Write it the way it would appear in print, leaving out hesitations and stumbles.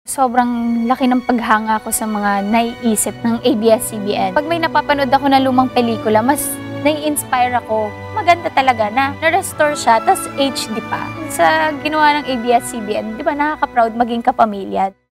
Sobrang laki ng paghanga ko sa mga naiisip ng ABS-CBN. Pag may napapanood ako na lumang pelikula, mas nai-inspire ako. Maganda talaga na na-restore siya, tas HD pa. Sa ginawa ng ABS-CBN, di ba nakaka-proud maging kapamilya?